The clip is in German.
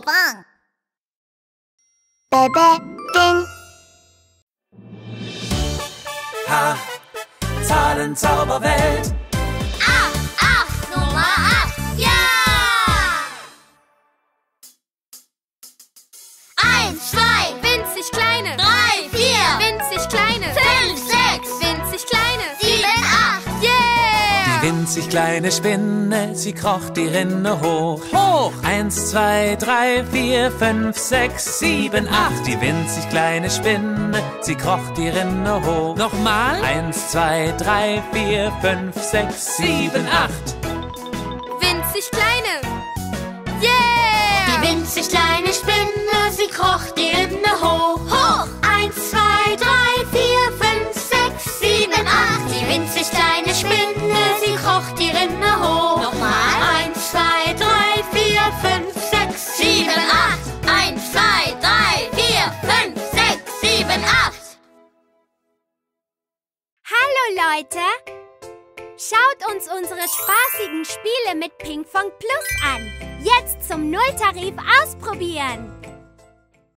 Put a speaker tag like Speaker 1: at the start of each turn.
Speaker 1: Bang.
Speaker 2: Bebe, Ding.
Speaker 3: Ha, Zahlenzauberwelt.
Speaker 1: 8, Nummer 8, ja! 1, 2,
Speaker 4: Winzig kleine.
Speaker 1: 3, 4,
Speaker 4: Winzig kleine.
Speaker 1: 5, 6,
Speaker 4: Winzig kleine.
Speaker 1: 7, 8.
Speaker 4: Yeah!
Speaker 3: Die winzig kleine Spinne, sie kroch die Rinne hoch. Hoch! 1, 2, 3, 4, 5, 6, 7, 8. Die winzig kleine Spinne, sie kroch die Rinne hoch. Nochmal. 1, 2, 3, 4, 5, 6, 7, 8.
Speaker 4: Winzig kleine. Yeah!
Speaker 1: Die winzig kleine Spinne, sie kroch die Rinne hoch. Hoch! 1, 2, 3, 4, 5, 6, 7, 8. Die winzig kleine Spinne, sie kroch die Rinne hoch. Nochmal. 1, 2, 3, 4, 5, 6, 7, 8. 1, 2, 3, 4, 5, 6, 7, 8.
Speaker 4: Hallo Leute! Schaut uns unsere spaßigen Spiele mit Pinkfong Plus an. Jetzt zum Nulltarif ausprobieren.